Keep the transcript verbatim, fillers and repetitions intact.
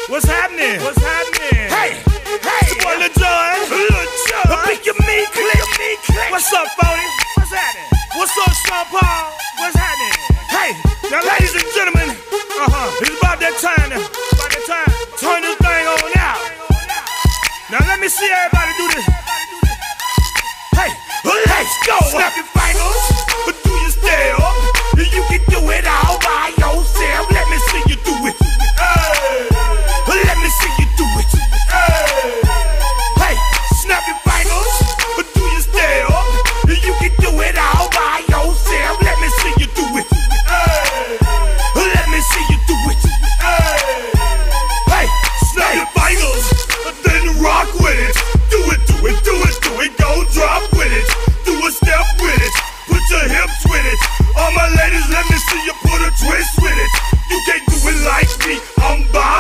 What's happening? What's happening? Hey, hey, it's your boy Lil John. Lil John. A pick your me click, me click. What's up, Phony? What's happening? What's up, Sean Paul? What's happening? Hey, now ladies and gentlemen, uh-huh, it's about that time now. About that time. Turn this thing on out. Now let me see everybody do this. Hey, let's go. Snap your fingers, but do you step? You can do it all by yourself. Let me see you do it. Hey, let me see you do it. Hey, hey, snap your fingers, but do you step? You can do it all by yourself. Let me see you do it. Hey, let me see you do it. Hey, hey, snap your fingers, then rock with it. Do it, do it, do it, do it. Go drop with it. Do a step with it. Put your hips with it. All my ladies, let me see you put a twist with it. You can't do it like me. I'm by